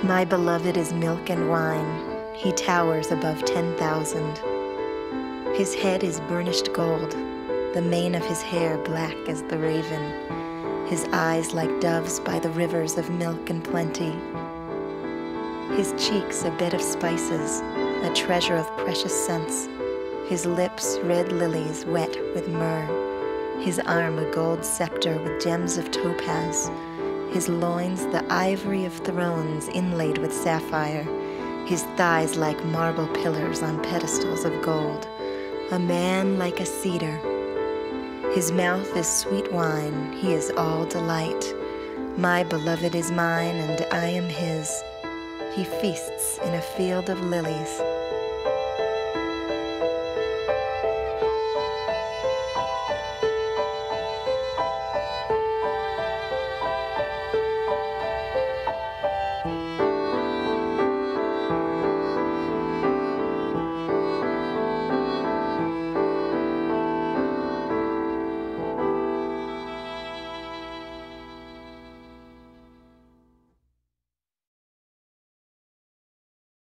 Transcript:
My beloved is milk and wine. He towers above 10,000. His head is burnished gold, the mane of his hair black as the raven, his eyes like doves by the rivers of milk and plenty. His cheeks a bed of spices, a treasure of precious scents, his lips red lilies wet with myrrh, his arm a gold scepter with gems of topaz, his loins the ivory of thrones inlaid with sapphire, his thighs like marble pillars on pedestals of gold, a man like a cedar. His mouth is sweet wine, he is all delight. My beloved is mine, and I am his. He feasts in a field of lilies.